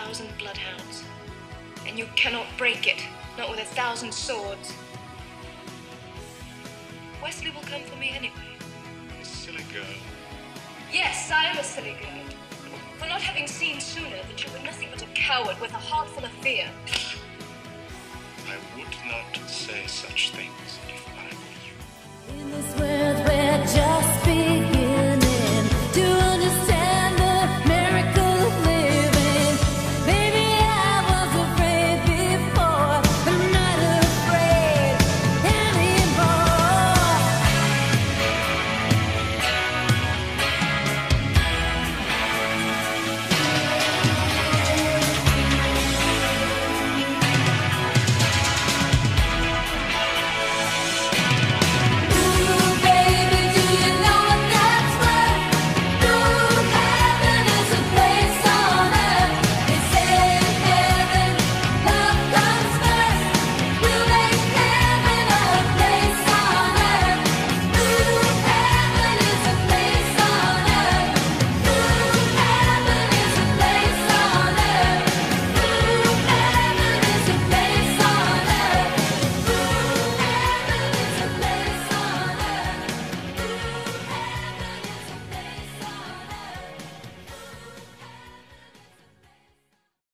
1,000 bloodhounds. And you cannot break it, not with 1,000 swords. Westley will come for me anyway. You silly girl. Yes, I am a silly girl. For not having seen sooner that you were nothing but a coward with a heart full of fear. I would not say such things if I were you. In this world